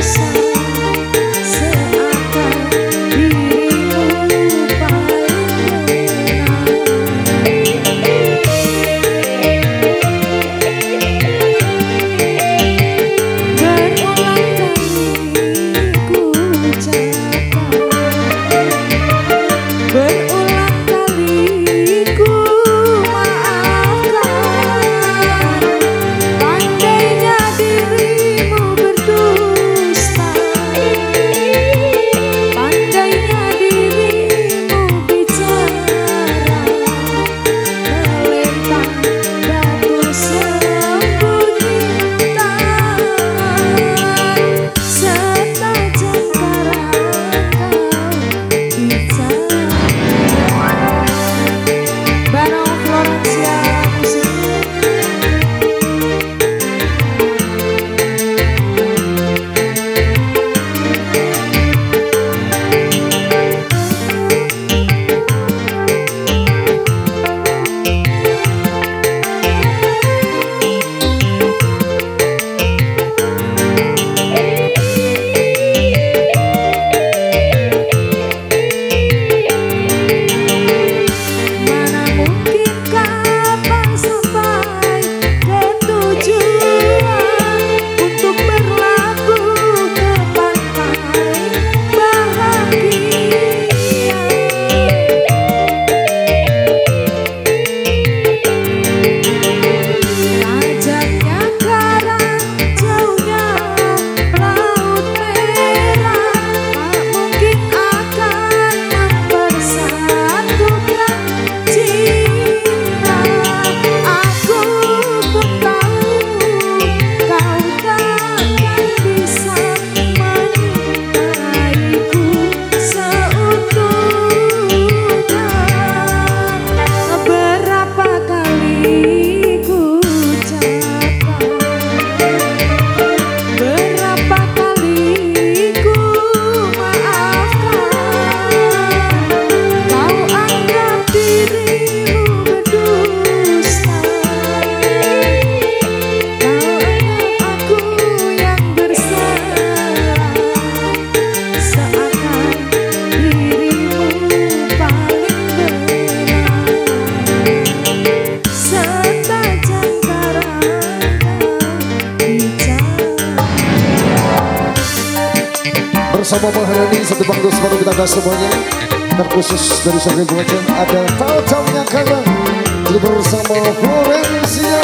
bersama Bang Hayani satu bangku semoga kita gas semuanya. Terkhusus dari Syahri Bocah ada tahu-tahunya kakak bersama Florencia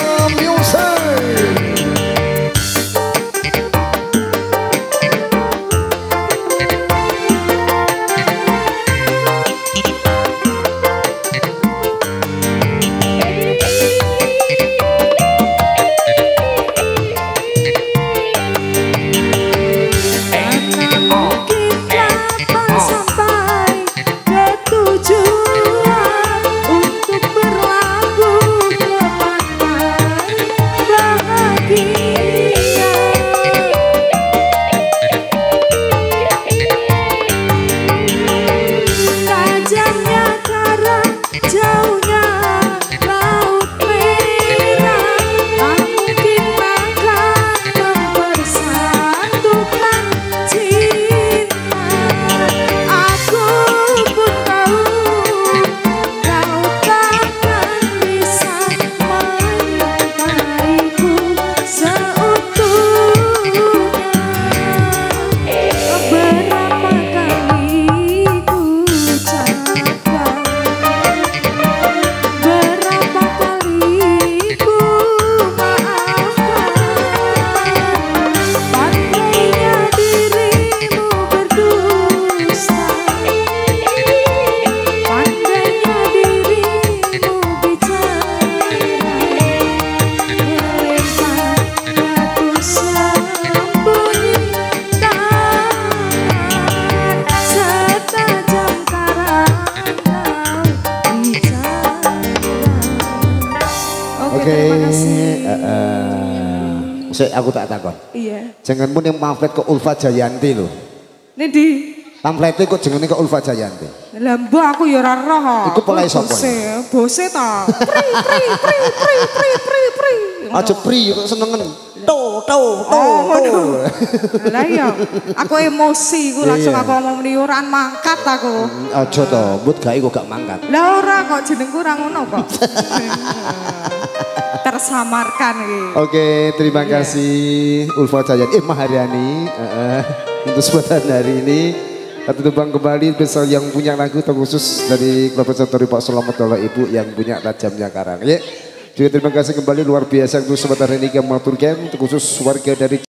Music. Aku tak takon. Iya. Janganmu yang pamflet ke Ulfa Jayanti lho. Nendi? Pamfletnya kok jenenge ke Ulfa Jayanti. Lah mbok aku ya ora roh. Iku pelai sapa? Bose ta. Pri. Aja pri kok senengen. Lah iya, aku emosi ku langsung aku ngomong niuran mangkat aku. Aja to, mbut gawe kok gak mangkat. Lah ora kok jenengku ora ngono kok. Tersamarkan iki. Oke, terima kasih Ulfa Jayanti Maharyani untuk kesempatan hari ini. Satu tebang kembali besar yang punya lagu terkhusus dari Profesor Tori Pak Selamat oleh Ibu yang punya Tajamnya Karang. Ya. Juga terima kasih kembali luar biasa untuk kesempatan hari ini yang mengaturkan terkhusus warga dari